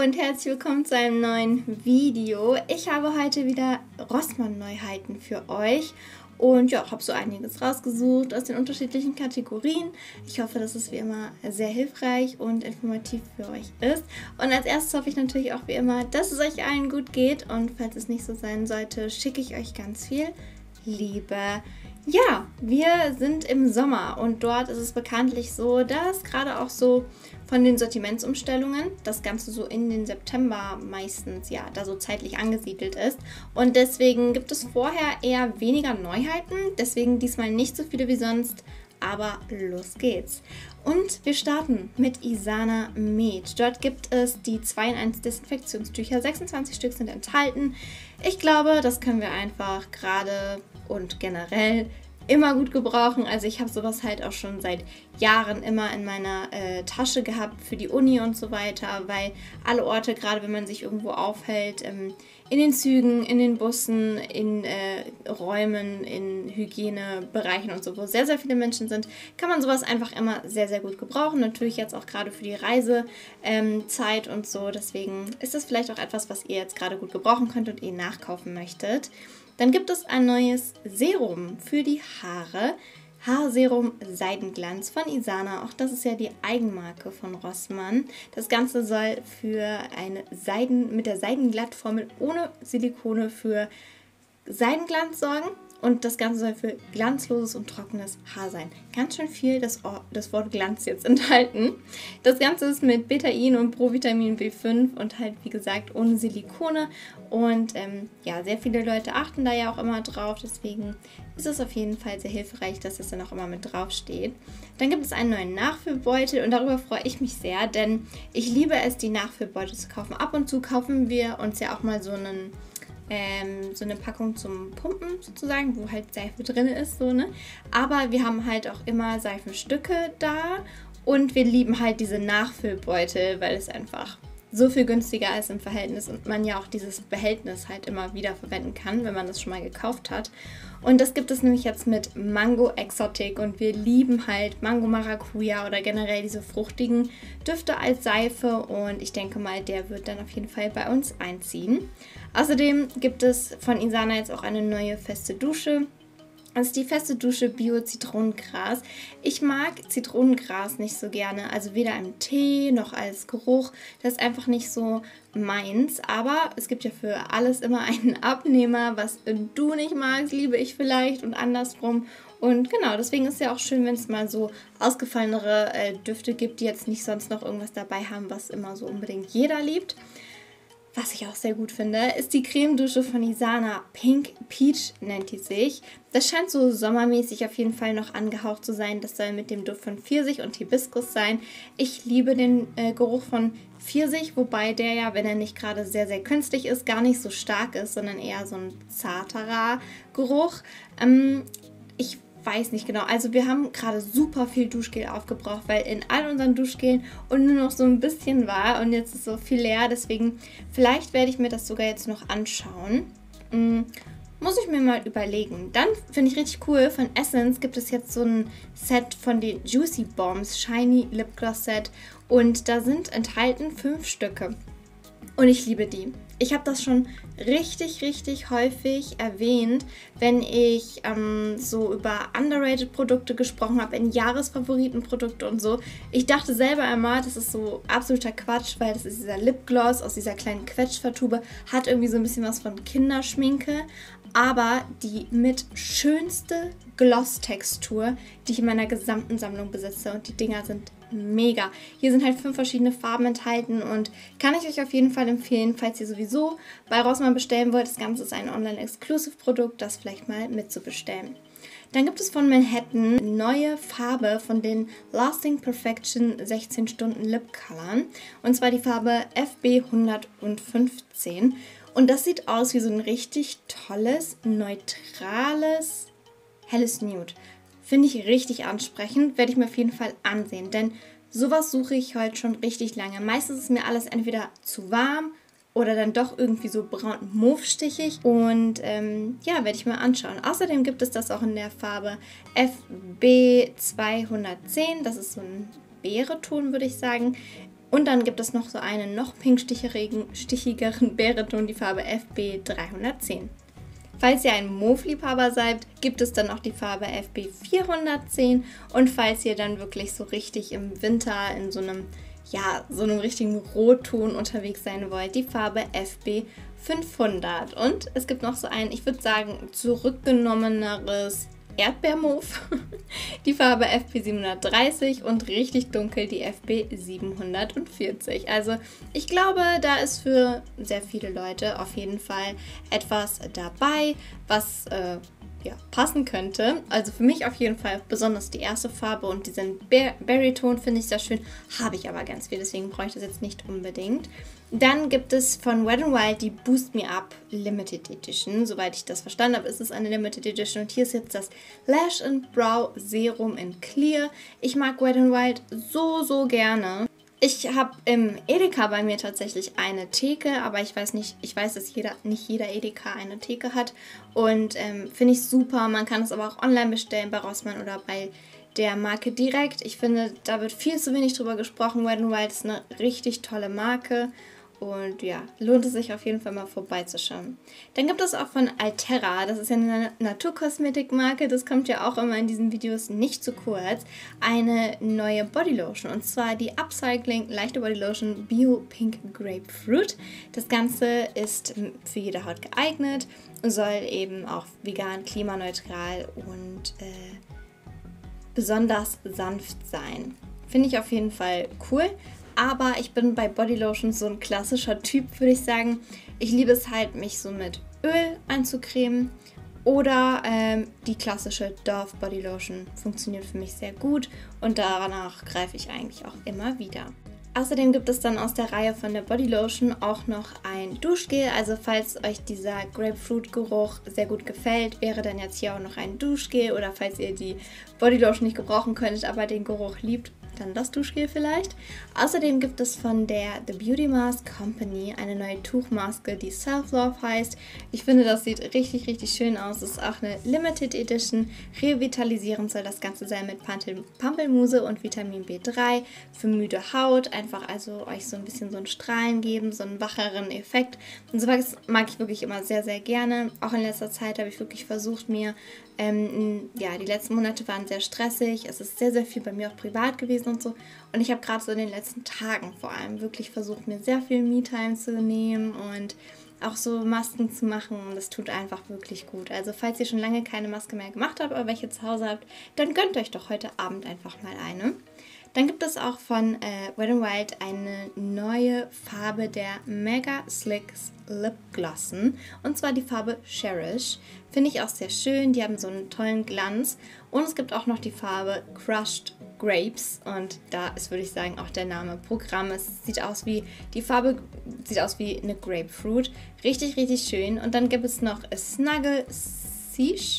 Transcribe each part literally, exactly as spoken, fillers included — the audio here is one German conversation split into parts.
und herzlich willkommen zu einem neuen Video. Ich habe heute wieder Rossmann-Neuheiten für euch und ja, habe so einiges rausgesucht aus den unterschiedlichen Kategorien. Ich hoffe, dass es wie immer sehr hilfreich und informativ für euch ist. Und als erstes hoffe ich natürlich auch wie immer, dass es euch allen gut geht und falls es nicht so sein sollte, schicke ich euch ganz viel Liebe. Ja, wir sind im Sommer und dort ist es bekanntlich so, dass gerade auch so von den Sortimentsumstellungen das Ganze so in den September meistens ja da so zeitlich angesiedelt ist und deswegen gibt es vorher eher weniger Neuheiten, deswegen diesmal nicht so viele wie sonst, aber los geht's. Und wir starten mit Isana Med. Dort gibt es die zwei in eins Desinfektionstücher, sechsundzwanzig Stück sind enthalten. Ich glaube, das können wir einfach gerade und generell immer gut gebrauchen. Also ich habe sowas halt auch schon seit Jahren immer in meiner äh, Tasche gehabt für die Uni und so weiter, weil alle Orte, gerade wenn man sich irgendwo aufhält, ähm, in den Zügen, in den Bussen, in äh, Räumen, in Hygienebereichen und so, wo sehr, sehr viele Menschen sind, kann man sowas einfach immer sehr, sehr gut gebrauchen. Natürlich jetzt auch gerade für die Reisezeit ähm, und so. Deswegen ist das vielleicht auch etwas, was ihr jetzt gerade gut gebrauchen könnt und ihr nachkaufen möchtet. Dann gibt es ein neues Serum für die Haare. Haarserum Seidenglanz von Isana. Auch das ist ja die Eigenmarke von Rossmann. Das Ganze soll für eine Seiden mit der Seidenglattformel ohne Silikone für Seidenglanz sorgen. Und das Ganze soll für glanzloses und trockenes Haar sein. Ganz schön viel das, das Wort Glanz jetzt enthalten. Das Ganze ist mit Betain und Provitamin B fünf und halt wie gesagt ohne Silikone. Und ähm, ja, sehr viele Leute achten da ja auch immer drauf. Deswegen ist es auf jeden Fall sehr hilfreich, dass es dann auch immer mit drauf steht. Dann gibt es einen neuen Nachfüllbeutel und darüber freue ich mich sehr, denn ich liebe es, die Nachfüllbeutel zu kaufen. Ab und zu kaufen wir uns ja auch mal so einen Ähm, so eine Packung zum Pumpen sozusagen, wo halt Seife drin ist, so, ne? Aber wir haben halt auch immer Seifenstücke da und wir lieben halt diese Nachfüllbeutel, weil es einfach so viel günstiger ist im Verhältnis und man ja auch dieses Behältnis halt immer wieder verwenden kann, wenn man das schon mal gekauft hat. Und das gibt es nämlich jetzt mit Mango Exotic und wir lieben halt Mango Maracuja oder generell diese fruchtigen Düfte als Seife und ich denke mal, der wird dann auf jeden Fall bei uns einziehen. Außerdem gibt es von Isana jetzt auch eine neue feste Dusche. Das ist die feste Dusche Bio Zitronengras. Ich mag Zitronengras nicht so gerne, also weder im Tee noch als Geruch. Das ist einfach nicht so meins, aber es gibt ja für alles immer einen Abnehmer. Was du nicht magst, liebe ich vielleicht und andersrum. Und genau, deswegen ist es ja auch schön, wenn es mal so ausgefallenere äh, Düfte gibt, die jetzt nicht sonst noch irgendwas dabei haben, was immer so unbedingt jeder liebt. Was ich auch sehr gut finde, ist die Cremedusche von Isana. Pink Peach nennt die sich. Das scheint so sommermäßig auf jeden Fall noch angehaucht zu sein. Das soll mit dem Duft von Pfirsich und Hibiskus sein. Ich liebe den äh, Geruch von Pfirsich, wobei der ja, wenn er nicht gerade sehr, sehr künstlich ist, gar nicht so stark ist, sondern eher so ein zarterer Geruch. Ähm, ich weiß nicht genau. Also wir haben gerade super viel Duschgel aufgebraucht, weil in all unseren Duschgelen und nur noch so ein bisschen war und jetzt ist so viel leer. Deswegen, vielleicht werde ich mir das sogar jetzt noch anschauen. Hm, muss ich mir mal überlegen. Dann finde ich richtig cool, von Essence gibt es jetzt so ein Set von den Juicy Bombs Shiny Lip Gloss Set und da sind enthalten fünf Stücke. Und ich liebe die. Ich habe das schon richtig, richtig häufig erwähnt, wenn ich ähm, so über underrated Produkte gesprochen habe, in Jahresfavoritenprodukte und so. Ich dachte selber immer, das ist so absoluter Quatsch, weil das ist dieser Lipgloss aus dieser kleinen Quetschvertube, hat irgendwie so ein bisschen was von Kinderschminke, aber die mit schönste Gloss-Textur, die ich in meiner gesamten Sammlung besitze und die Dinger sind mega. Hier sind halt fünf verschiedene Farben enthalten und kann ich euch auf jeden Fall empfehlen, falls ihr sowieso bei Rossmann bestellen wollt. Das Ganze ist ein Online-Exclusive-Produkt, das vielleicht mal mitzubestellen. Dann gibt es von Manhattan eine neue Farbe von den Lasting Perfection sechzehn Stunden Lip Colorn und zwar die Farbe F B hundertfünfzehn und das sieht aus wie so ein richtig tolles, neutrales, helles Nude. Finde ich richtig ansprechend, werde ich mir auf jeden Fall ansehen, denn sowas suche ich heute schon richtig lange. Meistens ist mir alles entweder zu warm oder dann doch irgendwie so braun-mauve-stichig und ähm, ja, werde ich mir anschauen. Außerdem gibt es das auch in der Farbe F B zweihundertzehn, das ist so ein Beereton, würde ich sagen. Und dann gibt es noch so einen noch pinkstichigeren Bärenton, die Farbe F B dreihundertzehn. Falls ihr ein Mauve-Liebhaber seid, gibt es dann noch die Farbe F B vierhundertzehn. Und falls ihr dann wirklich so richtig im Winter in so einem, ja, so einem richtigen Rotton unterwegs sein wollt, die Farbe F B fünfhundert. Und es gibt noch so ein, ich würde sagen, zurückgenommeneres Erdbeermauve, die Farbe F B siebenhundertdreißig und richtig dunkel die F B siebenhundertvierzig. Also ich glaube, da ist für sehr viele Leute auf jeden Fall etwas dabei, was äh, ja, passen könnte. Also für mich auf jeden Fall besonders die erste Farbe und diesen Berry-Ton finde ich sehr schön, habe ich aber ganz viel, deswegen brauche ich das jetzt nicht unbedingt. Dann gibt es von Wet n Wild die Boost Me Up Limited Edition. Soweit ich das verstanden habe, ist es eine Limited Edition. Und hier ist jetzt das Lash and Brow Serum in Clear. Ich mag Wet n Wild so, so gerne. Ich habe im Edeka bei mir tatsächlich eine Theke, aber ich weiß nicht, ich weiß, dass jeder, nicht jeder Edeka eine Theke hat. Und ähm, finde ich super. Man kann es aber auch online bestellen bei Rossmann oder bei der Marke direkt. Ich finde, da wird viel zu wenig drüber gesprochen. Wet n Wild ist eine richtig tolle Marke. Und ja, lohnt es sich auf jeden Fall mal vorbeizuschauen. Dann gibt es auch von Alterra, das ist ja eine Naturkosmetikmarke, das kommt ja auch immer in diesen Videos nicht zu kurz, eine neue Bodylotion. Und zwar die Upcycling Leichte Bodylotion Bio Pink Grapefruit. Das Ganze ist für jede Haut geeignet und soll eben auch vegan, klimaneutral und äh, besonders sanft sein. Finde ich auf jeden Fall cool. Aber ich bin bei Bodylotions so ein klassischer Typ, würde ich sagen. Ich liebe es halt, mich so mit Öl einzucremen. Oder ähm, die klassische Dove Bodylotion funktioniert für mich sehr gut. Und danach greife ich eigentlich auch immer wieder. Außerdem gibt es dann aus der Reihe von der Bodylotion auch noch ein Duschgel. Also falls euch dieser Grapefruit-Geruch sehr gut gefällt, wäre dann jetzt hier auch noch ein Duschgel. Oder falls ihr die Bodylotion nicht gebrauchen könntet, aber den Geruch liebt, dann das Duschgel vielleicht. Außerdem gibt es von der The Beauty Mask Company eine neue Tuchmaske, die Self-Love heißt. Ich finde, das sieht richtig, richtig schön aus. Es ist auch eine Limited Edition. Revitalisierend soll das Ganze sein mit Pampelmuse und Vitamin B drei für müde Haut. Einfach also euch so ein bisschen so ein Strahlen geben, so einen wacheren Effekt. Und sowas mag ich wirklich immer sehr, sehr gerne. Auch in letzter Zeit habe ich wirklich versucht, mir Ähm, ja, die letzten Monate waren sehr stressig. Es ist sehr, sehr viel bei mir auch privat gewesen und so. Und ich habe gerade so in den letzten Tagen vor allem wirklich versucht, mir sehr viel Me-Time zu nehmen und auch so Masken zu machen. Und das tut einfach wirklich gut. Also falls ihr schon lange keine Maske mehr gemacht habt, aber welche zu Hause habt, dann gönnt euch doch heute Abend einfach mal eine. Dann gibt es auch von äh, Wet n Wild eine neue Farbe der Mega Slicks Lip Glossen. Und zwar die Farbe Cherish. Finde ich auch sehr schön. Die haben so einen tollen Glanz. Und es gibt auch noch die Farbe Crushed Grapes. Und da ist, würde ich sagen, auch der Name Programm. Es sieht aus wie, die Farbe sieht aus wie eine Grapefruit. Richtig, richtig schön. Und dann gibt es noch Snuggle Siege.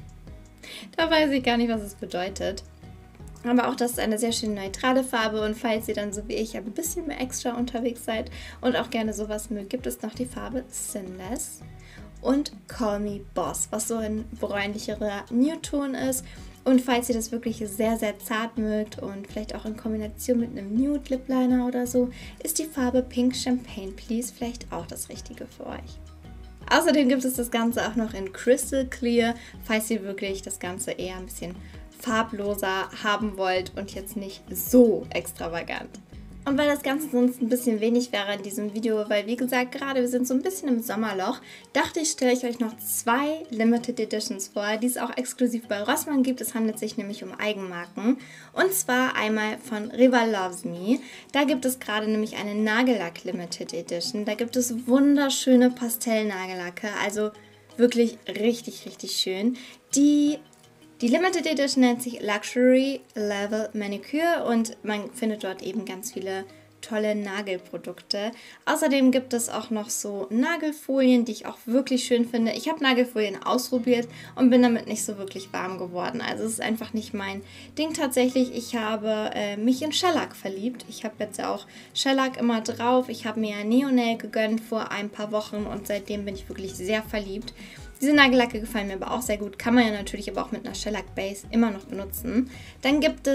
Da weiß ich gar nicht, was es bedeutet. Aber auch das ist eine sehr schön neutrale Farbe und falls ihr dann so wie ich ein bisschen mehr extra unterwegs seid und auch gerne sowas mögt, gibt es noch die Farbe Sinless und Call Me Boss, was so ein bräunlicherer Nude-Ton ist. Und falls ihr das wirklich sehr, sehr zart mögt und vielleicht auch in Kombination mit einem Nude Lip Liner oder so, ist die Farbe Pink Champagne Please vielleicht auch das Richtige für euch. Außerdem gibt es das Ganze auch noch in Crystal Clear, falls ihr wirklich das Ganze eher ein bisschen farbloser haben wollt und jetzt nicht so extravagant. Und weil das Ganze sonst ein bisschen wenig wäre in diesem Video, weil wie gesagt, gerade wir sind so ein bisschen im Sommerloch, dachte ich, stelle ich euch noch zwei Limited Editions vor, die es auch exklusiv bei Rossmann gibt. Es handelt sich nämlich um Eigenmarken. Und zwar einmal von Riva Loves Me. Da gibt es gerade nämlich eine Nagellack Limited Edition. Da gibt es wunderschöne Pastellnagellacke, also wirklich richtig, richtig schön. Die Die Limited Edition nennt sich Luxury Level Manicure und man findet dort eben ganz viele tolle Nagelprodukte. Außerdem gibt es auch noch so Nagelfolien, die ich auch wirklich schön finde. Ich habe Nagelfolien ausprobiert und bin damit nicht so wirklich warm geworden. Also es ist einfach nicht mein Ding tatsächlich. Ich habe äh, mich in Shellac verliebt. Ich habe jetzt ja auch Shellac immer drauf. Ich habe mir Neonail gegönnt vor ein paar Wochen und seitdem bin ich wirklich sehr verliebt. Diese Nagellacke gefallen mir aber auch sehr gut. Kann man ja natürlich aber auch mit einer Shellac Base immer noch benutzen. Dann gibt es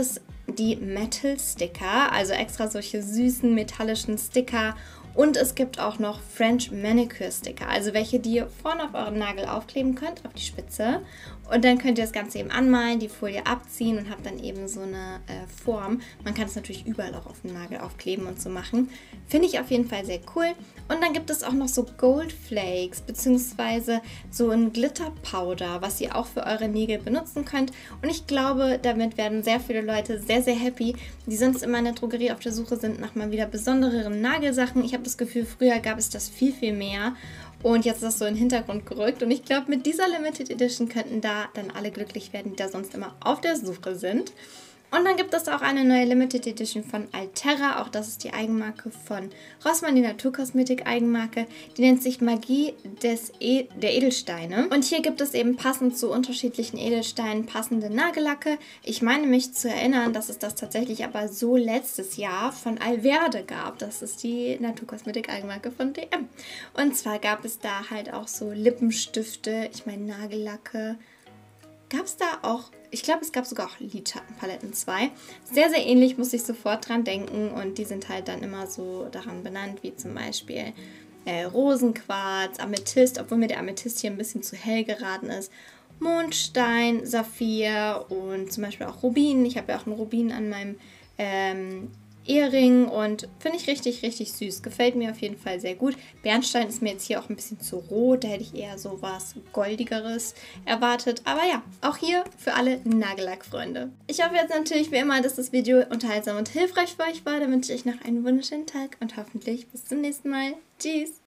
die Metal Sticker, also extra solche süßen metallischen Sticker. Und es gibt auch noch French Manicure Sticker, also welche, die ihr vorne auf euren Nagel aufkleben könnt, auf die Spitze. Und dann könnt ihr das Ganze eben anmalen, die Folie abziehen und habt dann eben so eine äh, Form. Man kann es natürlich überall auch auf dem Nagel aufkleben und so machen. Finde ich auf jeden Fall sehr cool. Und dann gibt es auch noch so Gold Flakes, beziehungsweise so ein Glitter Powder, was ihr auch für eure Nägel benutzen könnt. Und ich glaube, damit werden sehr viele Leute sehr, sehr happy, die sonst immer in der Drogerie auf der Suche sind nach mal wieder besondereren Nagelsachen. Ich habe das Gefühl, früher gab es das viel, viel mehr. Und jetzt ist das so in den Hintergrund gerückt. Und ich glaube, mit dieser Limited Edition könnten da dann alle glücklich werden, die da sonst immer auf der Suche sind. Und dann gibt es auch eine neue Limited Edition von Altera. Auch das ist die Eigenmarke von Rossmann, die Naturkosmetik-Eigenmarke. Die nennt sich Magie des e der Edelsteine. Und hier gibt es eben passend zu unterschiedlichen Edelsteinen passende Nagellacke. Ich meine mich zu erinnern, dass es das tatsächlich aber so letztes Jahr von Alverde gab. Das ist die Naturkosmetik-Eigenmarke von D M. Und zwar gab es da halt auch so Lippenstifte, ich meine Nagellacke. Gab es da auch, ich glaube, es gab sogar auch Lidschattenpaletten zwei. Sehr, sehr ähnlich, muss ich sofort dran denken. Und die sind halt dann immer so daran benannt, wie zum Beispiel äh, Rosenquarz, Amethyst, obwohl mir der Amethyst hier ein bisschen zu hell geraten ist. Mondstein, Saphir und zum Beispiel auch Rubin. Ich habe ja auch einen Rubin an meinem ähm, Ehering und finde ich richtig, richtig süß. Gefällt mir auf jeden Fall sehr gut. Bernstein ist mir jetzt hier auch ein bisschen zu rot. Da hätte ich eher so was Goldigeres erwartet. Aber ja, auch hier für alle Nagellackfreunde. Ich hoffe jetzt natürlich wie immer, dass das Video unterhaltsam und hilfreich für euch war. Dann wünsche ich euch noch einen wunderschönen Tag und hoffentlich bis zum nächsten Mal. Tschüss!